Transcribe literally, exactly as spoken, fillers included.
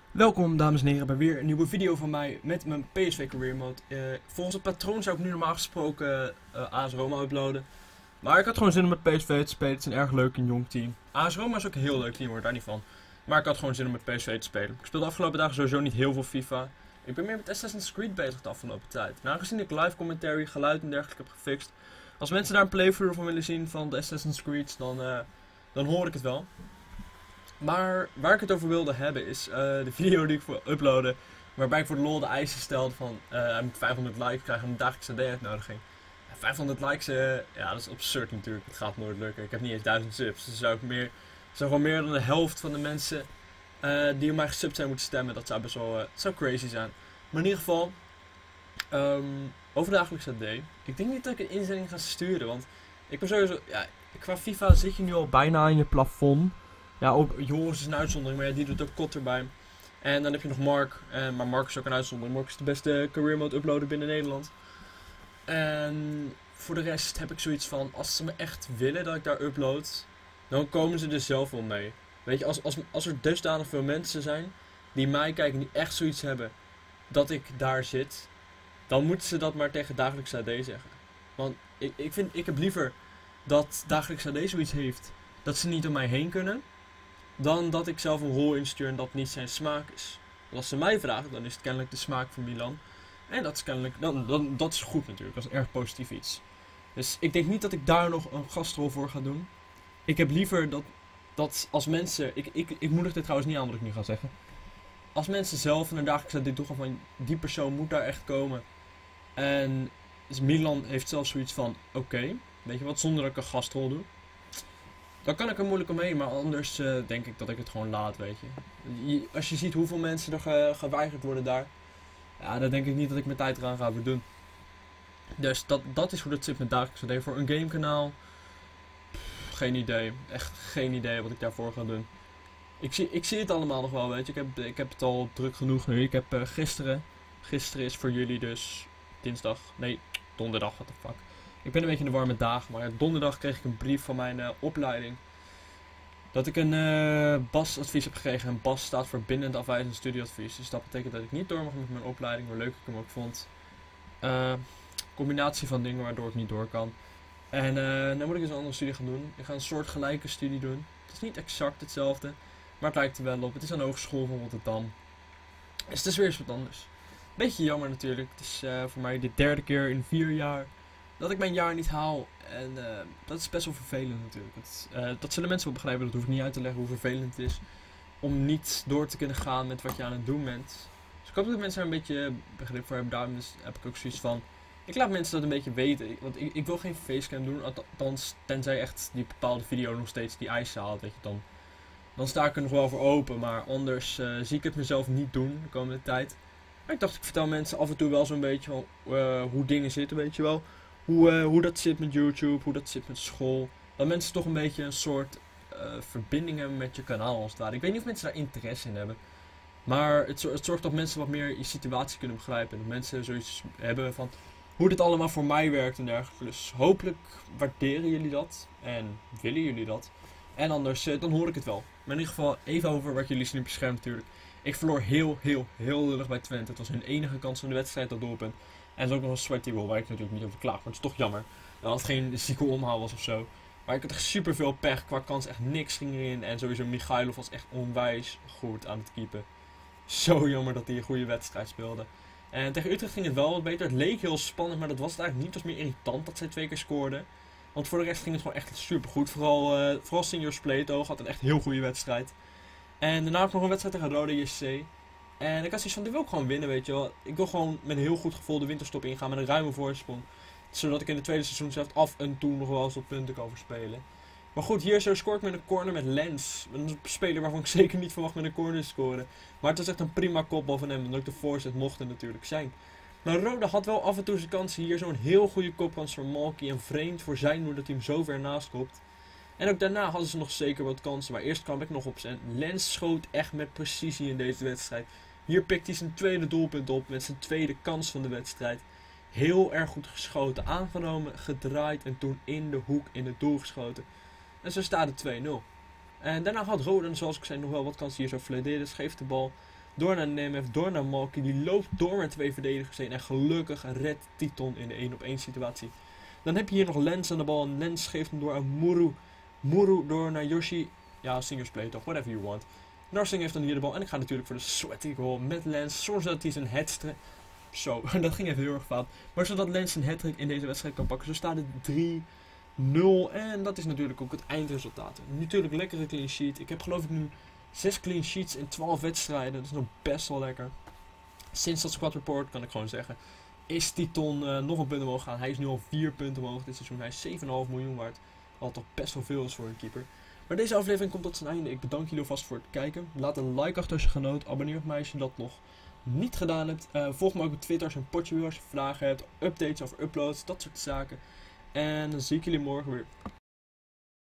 Welkom dames en heren bij weer een nieuwe video van mij met mijn P S V Career Mode. Uh, volgens het patroon zou ik nu normaal gesproken uh, A S Roma uploaden. Maar ik had gewoon zin om met P S V te spelen. Het is een erg leuk en jong team. A S Roma is ook een heel leuk team hoor, daar niet van. Maar ik had gewoon zin om met P S V te spelen. Ik speelde de afgelopen dagen sowieso niet heel veel FIFA. Ik ben meer met Assassin's Creed bezig de afgelopen tijd. Nou, aangezien ik live commentary, geluid en dergelijke heb gefixt. Als mensen daar een playthrough van willen zien van de Assassin's Creed, dan, uh, dan hoor ik het wel. Maar waar ik het over wilde hebben is uh, de video die ik voor uploaden. Waarbij ik voor de lol de eisen stelde van uh, hij moet vijfhonderd likes krijgen en een dagelijkse A D-uitnodiging. Ja, vijfhonderd likes, uh, ja dat is absurd natuurlijk. Het gaat nooit lukken. Ik heb niet eens duizend subs. Dus zou ik meer, zou gewoon meer dan de helft van de mensen uh, die op mij gesubt zijn moeten stemmen. Dat zou best wel uh, zou crazy zijn. Maar in ieder geval, um, over dagelijkse A D. Ik denk niet dat ik een inzending ga sturen. Want ik ben sowieso, ja, qua FIFA zit je nu al bijna aan je plafond. Ja, op Joris is een uitzondering, maar ja, die doet ook kot erbij. En dan heb je nog Mark, en, maar Mark is ook een uitzondering. Mark is de beste career mode uploader binnen Nederland. En voor de rest heb ik zoiets van, als ze me echt willen dat ik daar upload, dan komen ze er zelf wel mee. Weet je, als, als, als er dusdanig veel mensen zijn die mij kijken, die echt zoiets hebben dat ik daar zit, dan moeten ze dat maar tegen dagelijks A D zeggen. Want ik, ik, vind, ik heb liever dat dagelijks A D zoiets heeft, dat ze niet om mij heen kunnen, dan dat ik zelf een rol instuur en dat niet zijn smaak is. Want als ze mij vragen, dan is het kennelijk de smaak van Milan. En dat is kennelijk, dan, dan, dat is goed natuurlijk, dat is erg positief iets. Dus ik denk niet dat ik daar nog een gastrol voor ga doen. Ik heb liever dat, dat als mensen, ik, ik, ik moedig dit trouwens niet aan wat ik nu ga zeggen. Als mensen zelf een dagelijks aan dit doen van, die persoon moet daar echt komen. En dus Milan heeft zelfs zoiets van, oké, okay, weet je wat, zonder dat ik een gastrol doe. Dan kan ik er moeilijk omheen, maar anders uh, denk ik dat ik het gewoon laat, weet je. je. Als je ziet hoeveel mensen er ge geweigerd worden daar, ja, dan denk ik niet dat ik mijn tijd eraan ga doen. Dus dat, dat is hoe dat zit met dagelijks A D. Voor een gamekanaal, pff, geen idee. Echt geen idee wat ik daarvoor ga doen. Ik zie, ik zie het allemaal nog wel, weet je. Ik heb, ik heb het al druk genoeg nu. Ik heb uh, gisteren, gisteren is voor jullie dus dinsdag, nee, donderdag, what the fuck. Ik ben een beetje in de warme dagen, maar donderdag kreeg ik een brief van mijn uh, opleiding. Dat ik een uh, B A S-advies heb gekregen. En B A S staat voor bindend afwijzend studieadvies. Dus dat betekent dat ik niet door mag met mijn opleiding, hoe leuk ik hem ook vond. Uh, combinatie van dingen waardoor ik niet door kan. En uh, nu moet ik dus een andere studie gaan doen. Ik ga een soort gelijke studie doen. Het is niet exact hetzelfde, maar het lijkt er wel op. Het is aan de Hogeschool van Rotterdam. Dus het is weer eens wat anders. Beetje jammer natuurlijk. Het is uh, voor mij de derde keer in vier jaar dat ik mijn jaar niet haal. En uh, dat is best wel vervelend natuurlijk. Dat, uh, dat zullen mensen wel begrijpen. Dat hoef ik niet uit te leggen hoe vervelend het is om niet door te kunnen gaan met wat je aan het doen bent. Dus ik hoop dat mensen er een beetje begrip voor hebben. Daarom dus heb ik ook zoiets van, ik laat mensen dat een beetje weten. Want ik, ik wil geen facecam doen. Althans, tenzij echt die bepaalde video nog steeds die eisen haalt. Weet je, dan, dan sta ik er nog wel voor open. Maar anders uh, zie ik het mezelf niet doen de komende tijd. Maar ik dacht, ik vertel mensen af en toe wel zo'n beetje van, uh, hoe dingen zitten, weet je wel. Hoe, uh, hoe dat zit met YouTube, hoe dat zit met school. Dat mensen toch een beetje een soort uh, verbinding hebben met je kanaal als het ware. Ik weet niet of mensen daar interesse in hebben. Maar het, het zorgt dat mensen wat meer je situatie kunnen begrijpen. En dat mensen zoiets hebben van hoe dit allemaal voor mij werkt en dergelijke. Dus hopelijk waarderen jullie dat. En willen jullie dat. En anders, uh, dan hoor ik het wel. Maar in ieder geval even over wat jullie zien op je scherm natuurlijk. Ik verloor heel, heel, heel lullig bij Twente. Het was hun enige kans van de wedstrijd, dat doelpunt. En het is ook nog een sweaty goal, waar ik natuurlijk niet over klaag. Maar het is toch jammer dat het geen zieke omhaal was of zo. Maar ik had echt super veel pech. Qua kans echt niks ging erin. En sowieso Michailov was echt onwijs goed aan het keepen. Zo jammer dat hij een goede wedstrijd speelde. En tegen Utrecht ging het wel wat beter. Het leek heel spannend, maar dat was het eigenlijk niet. Het was meer irritant dat zij twee keer scoorden. Want voor de rest ging het gewoon echt super goed. Vooral, uh, vooral Senior Spleto had een echt heel goede wedstrijd. En daarna ook nog een wedstrijd tegen Rode J C. En ik had zoiets van, dit wil ik gewoon winnen, weet je wel. Ik wil gewoon met een heel goed gevoel de winterstop ingaan met een ruime voorsprong. Zodat ik in de tweede seizoen zelf af en toe nog wel eens op punten kan verspelen. Maar goed, hier zo scoor ik met een corner met Lens. Een speler waarvan ik zeker niet verwacht met een corner te scoren. Maar het was echt een prima kopbal van hem. En ook de voorzet mocht er natuurlijk zijn. Maar Roda had wel af en toe zijn kansen. Hier zo'n heel goede kopkans voor Malky. En vreemd voor zijn hoe dat hij hem zo ver naast kopt. En ook daarna hadden ze nog zeker wat kansen. Maar eerst kwam ik nog op. En Lens schoot echt met precisie in deze wedstrijd. Hier pikt hij zijn tweede doelpunt op met zijn tweede kans van de wedstrijd. Heel erg goed geschoten, aangenomen, gedraaid en toen in de hoek in het doel geschoten. En zo staat het twee nul. En daarna had Roda, zoals ik zei, nog wel wat kansen hier zo. Flederis geeft de bal Door naar Nemeth, door naar Malky. Die loopt door met twee verdedigers heen. En gelukkig redt Titon in de één op één situatie. Dan heb je hier nog Lens aan de bal. En Lens geeft hem door aan Muru. Muru door naar Yoshi. Ja, singers play toch, whatever you want. Narsing heeft dan hier de bal. En ik ga natuurlijk voor de sweaty goal met Lens. Zorg dat hij zijn hattrick... Zo, dat ging even heel erg fout. Maar zodat Lens zijn hattrick in deze wedstrijd kan pakken. Zo staat het drie nul. En dat is natuurlijk ook het eindresultaat. Natuurlijk lekkere clean sheet. Ik heb geloof ik nu zes clean sheets in twaalf wedstrijden. Dat is nog best wel lekker. Sinds dat squad report kan ik gewoon zeggen. Is Titon uh, nog een punt omhoog gaan. Hij is nu al vier punten omhoog dit seizoen. Hij is zeven komma vijf miljoen waard. Wat toch best wel veel is voor een keeper. Maar deze aflevering komt tot zijn einde. Ik bedank jullie alvast voor het kijken. Laat een like achter als je genoot. Abonneer op mij als je dat nog niet gedaan hebt. Uh, volg me ook op Twitter als je een potje wil. Als je vragen hebt. Updates over uploads. Dat soort zaken. En dan zie ik jullie morgen weer.